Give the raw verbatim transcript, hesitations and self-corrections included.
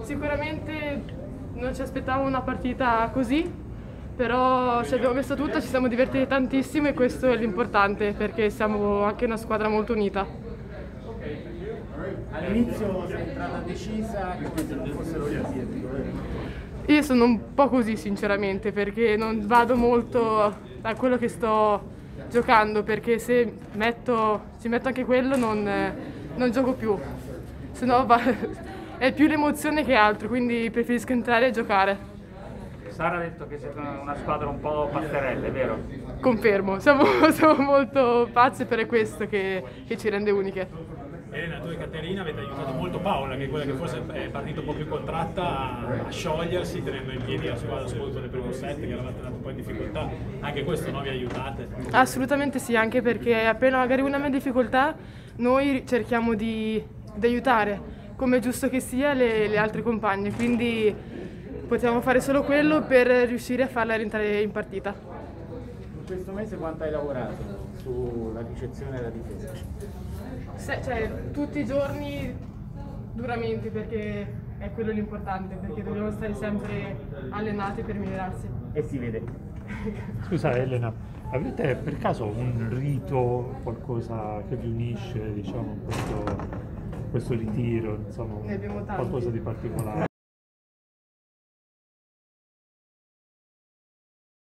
sicuramente non ci aspettavamo una partita così, però ci abbiamo messo tutto, ci siamo divertiti tantissimo e questo è l'importante perché siamo anche una squadra molto unita. All'inizio sei entrata decisa, come se non fossero gli asiatici. Io sono un po' così sinceramente perché non vado molto da quello che sto giocando, perché se metto, ci metto anche quello non, non gioco più, se no va, è più l'emozione che altro, quindi preferisco entrare e giocare. Sara ha detto che siete una squadra un po' passerelle, vero? Confermo, siamo, siamo molto pazze per questo che, che ci rende uniche. Elena, tu e Caterina avete aiutato molto Paola, che è quella che forse è partita un po' più contratta, a sciogliersi tenendo in piedi la squadra soprattutto nel primo set, che eravate andato un po' in difficoltà. Anche questo no, vi aiutate? Assolutamente sì, anche perché appena magari una è in difficoltà noi cerchiamo di, di aiutare, come è giusto che sia, le, le altre compagne, quindi potevamo fare solo quello per riuscire a farla rientrare in partita. In questo mese quanto hai lavorato sulla ricezione e la difesa? Se, cioè, tutti i giorni duramente, perché è quello l'importante, perché dobbiamo stare sempre allenati per migliorarsi. E si vede. Scusa Elena, avete per caso un rito, qualcosa che vi unisce, diciamo, questo, questo ritiro, insomma, Ne abbiamo tanti. qualcosa di particolare?